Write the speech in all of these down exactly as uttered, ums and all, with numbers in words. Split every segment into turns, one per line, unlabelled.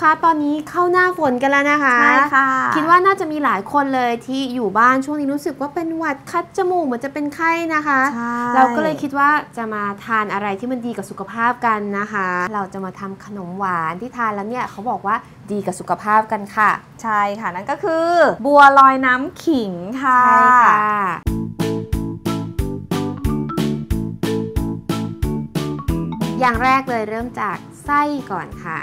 คะตอนนี้เข้าหน้าฝนกันแล้วนะคะ
ใช่ค่ะ
คิดว่าน่าจะมีหลายคนเลยที่อยู่บ้านช่วงนี้รู้สึกว่าเป็นหวัดคัดจมูกเหมือนจะเป็นไข้นะคะเราก็เลยคิดว่าจะมาทานอะไรที่มันดีกับสุขภาพกันนะคะเราจะมาทำขนมหวานที่ทานแล้วเนี่ยเขาบอกว่าดีกับสุขภาพกันค่ะ
ใช่ค่ะนั่นก็คือบัวลอยน้ำขิงค่ะ
ใช่ค่ะอย่างแรกเลยเริ่มจากไส้ก่อนค่ะ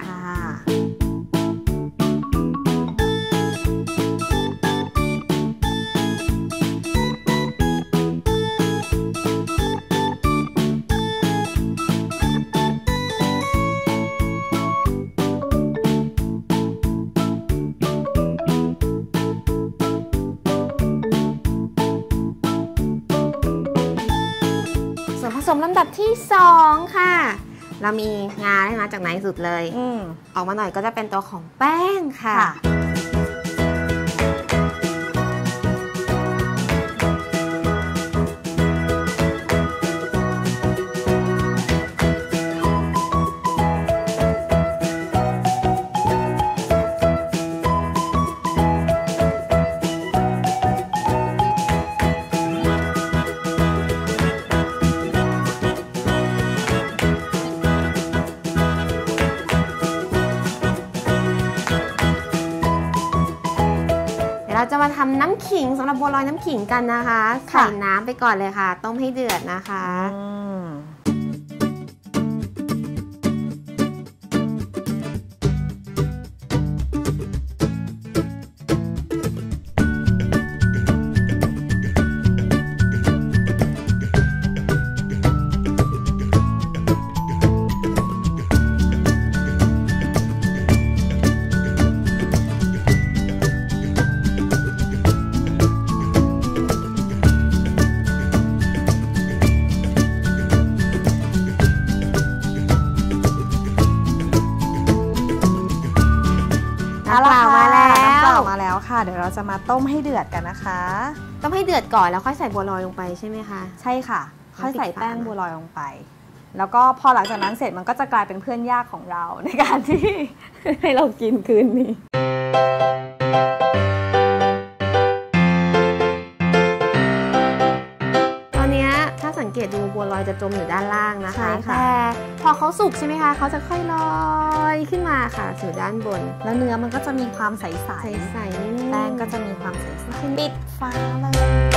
ส่วนผสมลำดับที่สองค่ะเรามีงาได้มาจากไหนสุดเลยอออกมาหน่อยก็จะเป็นตัวของแป้งค่ะเราจะมาทำน้ำขิงสำหรับบัวลอยน้ำขิงกันนะคะใส่น้ำไปก่อนเลยค่ะต้มให้เดือดนะคะน้ำเปล่ามาแล้วน้ำเปล่า
มาแล้วค่ะเดี๋ยวเราจะมาต้มให้เดือดกันนะคะ
ต้มให้เดือดก่อนแล้วค่อยใส่บัวลอยลงไปใช่ไหมคะ
ใช่ค่ะค่อยใส่แป้งบัวลอยลงไปแล้วก็พอหลังจากนั้นเสร็จมันก็จะกลายเป็นเพื่อนยากของเราในการที่ให้เรากินคืนนี้
สังเกตดูบัวลอยจะจมอยู่ด้านล่างนะคะแต่พอเขาสุกใช่ไหมคะเขาจะค่อยลอยขึ้นมาค่ะสู่ด้านบน
แล้วเนื้อมันก็จะมีความใสๆ
ใสๆ
แป้งก็จะมีความใสๆปิดฝาเลย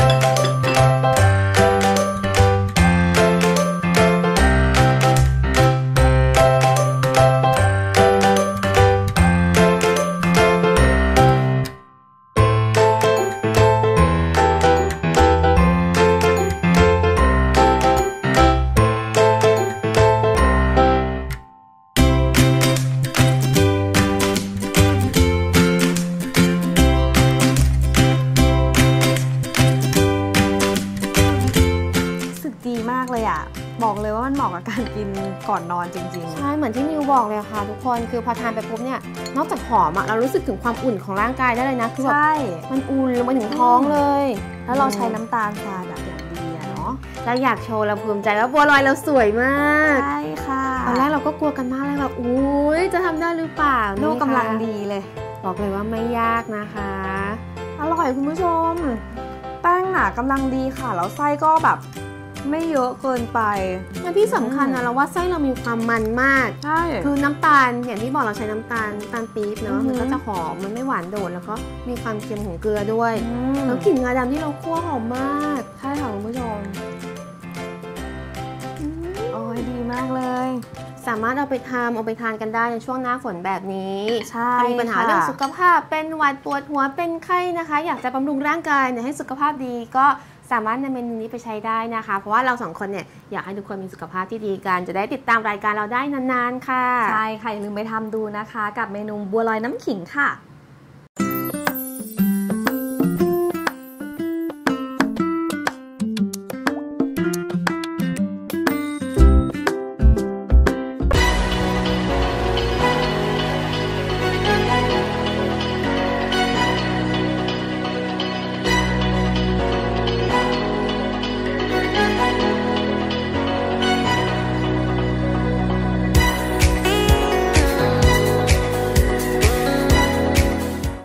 เลยอ่ะบอกเลยว่ามันเหมาะกับการกินก่อนนอนจริงๆ
ใช่เหมือนที่มิวบอกเลยค่ะทุกคนคือพอทานไปปุ๊บเนี่ยนอกจากหอมอ่ะเรารู้สึกถึงความอุ่นของร่างกายได้เลยนะคือแบบมันอุ่นลงมาถึงท้องเลย
แล้วเราใช้น้ำตาลทรายแบบอย่างดีอะเนาะ
เราอยากโชว์เราภูมิใจว่าบัวลอยเราสวยมาก
ใช่ค่ะ
ตอนแรกเราก็กลัวกันมากเลยแบบอุ้ยจะทำได้หรือเปล่า
ลูกกำลังดีเลย
บอกเลยว่าไม่ยากนะคะ
อร่อยคุณผู้ชมแป้งหนากำลังดีค่ะแล้วไส้ก็แบบไม่เยอะเกินไป
และที่สำคัญนะเราว่าไส้เรามีความมันมาก
ใช่
คือน้ำตาลอย่างที่บอกเราใช้น้ำตาลน้ำตาลปี๊บเนาะมันก็จะหอมมันไม่หวานโดดแล้วก็มีความเค็มของเกลือด้วยแล้วกลิ่นงาดำที่เราคั่วหอมมาก
ใช่ค่ะคุณผู้ชมโอ้ยดีมากเลย
สามารถเอาไปทำเอาไปทานกันได้ในช่วงหน้าฝนแบบนี้
ใช่
มีปัญหาเรื่องสุขภาพเป็นหวัดปวดหัวเป็นไข้นะคะอยากจะบำรุงร่างกายให้สุขภาพดีก็สามารถนำเมนูนี้ไปใช้ได้นะคะเพราะว่าเราสองคนเนี่ยอยากให้ทุกคนมีสุขภาพที่ดีกันจะได้ติดตามรายการเราได้นานๆค่ะ
ใช่ค่ะอย่าลืมไปทำดูนะคะกับเมนูบัวลอยน้ำขิงค่ะ